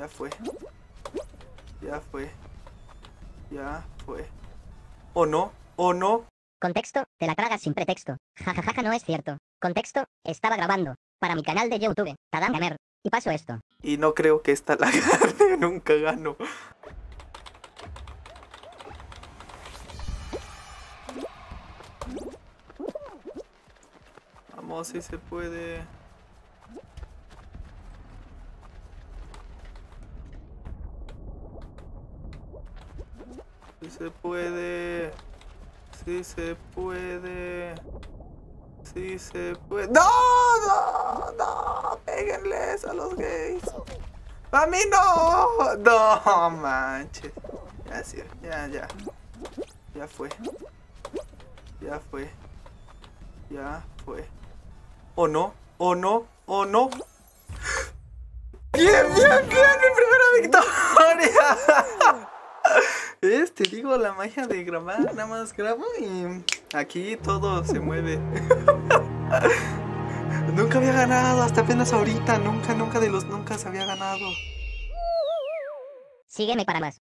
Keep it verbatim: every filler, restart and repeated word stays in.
Ya fue. Ya fue. Ya fue. ¿O no? ¿O no? Contexto, te la tragas sin pretexto. Jajajaja, no es cierto. Contexto, estaba grabando para mi canal de YouTube, Tadam Gamer, y pasó esto. Y no creo que esta la gane, nunca gano. Vamos, si se puede. Si se puede. Si se puede. Si se puede. ¡No! ¡No! ¡No! ¡Péguenles a los gays! ¡A mí no! ¡No manches! Ya, sí, ya, ya. Ya fue. Ya fue. Ya fue. ¿O no? ¿O no? ¿O no? ¡Bien, bien, bien! ¡Mi primera victoria! ¿Ves? Te digo la magia de grabar. Nada más grabo y aquí todo se mueve. Nunca había ganado, hasta apenas ahorita. Nunca, nunca de los nunca se había ganado. Sígueme para más.